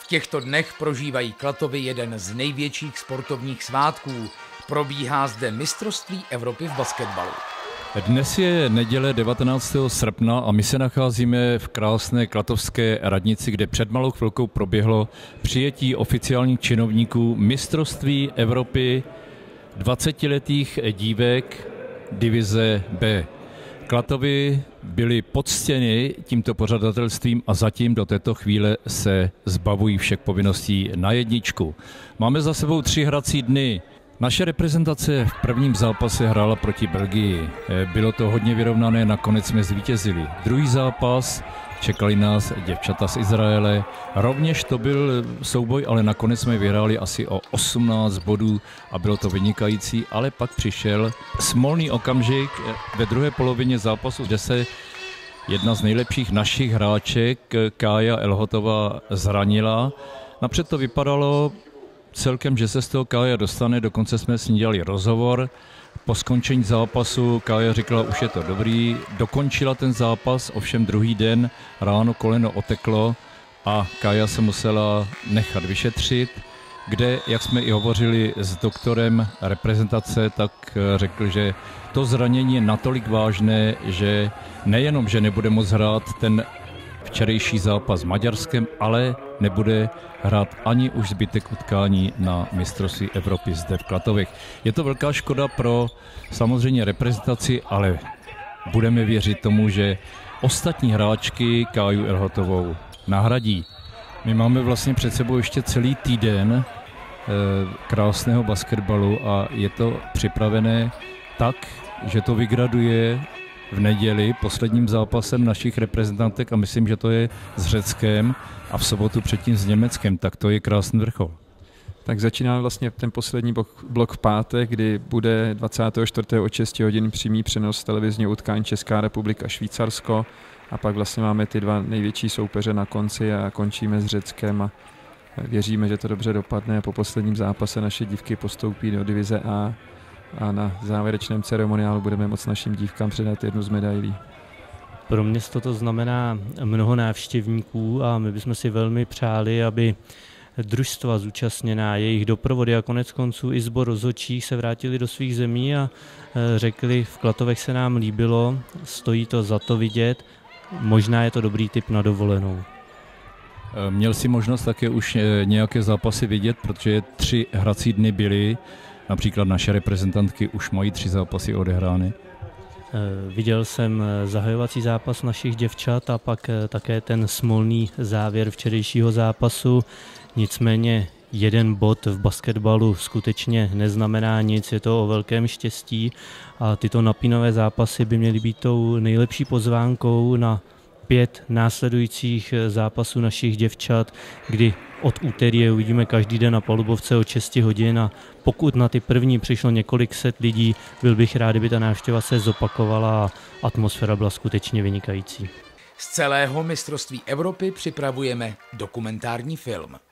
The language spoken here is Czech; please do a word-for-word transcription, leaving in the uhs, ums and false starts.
V těchto dnech prožívají Klatovy jeden z největších sportovních svátků. Probíhá zde mistrovství Evropy v basketbalu. Dnes je neděle devatenáctého srpna a my se nacházíme v krásné klatovské radnici, kde před malou chvilkou proběhlo přijetí oficiálních činovníků mistrovství Evropy dvacetiletých dívek divize B. Klatovy byly poctěny tímto pořadatelstvím a zatím do této chvíle se zbavují všech povinností na jedničku. Máme za sebou tři hrací dny. Naše reprezentace v prvním zápase hrála proti Belgii. Bylo to hodně vyrovnané, nakonec jsme zvítězili. Druhý zápas, čekali nás děvčata z Izraele. Rovněž to byl souboj, ale nakonec jsme vyhráli asi o osmnáct bodů a bylo to vynikající, ale pak přišel smolný okamžik ve druhé polovině zápasu, kde se jedna z nejlepších našich hráček, Kája Elhotová, zranila. Napřed to vypadalo celkem, že se z toho Kája dostane, dokonce jsme s ní dělali rozhovor. Po skončení zápasu Kája říkala, už je to dobrý, dokončila ten zápas, ovšem druhý den ráno koleno oteklo a Kája se musela nechat vyšetřit, kde, jak jsme i hovořili s doktorem reprezentace, tak řekl, že to zranění je natolik vážné, že nejenom, že nebude moct hrát ten včerejší zápas s Maďarskem, ale nebude hrát ani už zbytek utkání na mistrovství Evropy zde v Klatovech. Je to velká škoda pro samozřejmě reprezentaci, ale budeme věřit tomu, že ostatní hráčky Káju Elhotovou nahradí. My máme vlastně před sebou ještě celý týden eh, krásného basketbalu a je to připravené tak, že to vygraduje v neděli posledním zápasem našich reprezentantek a myslím, že to je s Řeckem a v sobotu předtím s Německem, tak to je krásný vrchol. Tak začíná vlastně ten poslední blok v pátek, kdy bude dvacátého čtvrtého od šesti hodin přímý přenos televizního utkání Česká republika Švýcarsko a pak vlastně máme ty dva největší soupeře na konci a končíme s Řeckem a věříme, že to dobře dopadne a po posledním zápase naše dívky postoupí do divize A a na závěrečném ceremoniálu budeme moct našim dívkám předat jednu z medailí. Pro město to znamená mnoho návštěvníků a my bychom si velmi přáli, aby družstva zúčastněná, jejich doprovody a konec konců i sbor rozhodčích se vrátili do svých zemí a řekli, v Klatovech se nám líbilo, stojí to za to vidět, možná je to dobrý tip na dovolenou. Měl jsi možnost také už nějaké zápasy vidět, protože tři hrací dny byly. Například naše reprezentantky už mají tři zápasy odehrány. Viděl jsem zahajovací zápas našich děvčat a pak také ten smolný závěr včerejšího zápasu. Nicméně jeden bod v basketbalu skutečně neznamená nic, je to o velkém štěstí a tyto napínavé zápasy by měly být tou nejlepší pozvánkou na pět následujících zápasů našich děvčat, kdy od úterý je uvidíme každý den na palubovce od šesti hodin a pokud na ty první přišlo několik set lidí, byl bych rád, kdyby ta návštěva se zopakovala a atmosféra byla skutečně vynikající. Z celého mistrovství Evropy připravujeme dokumentární film.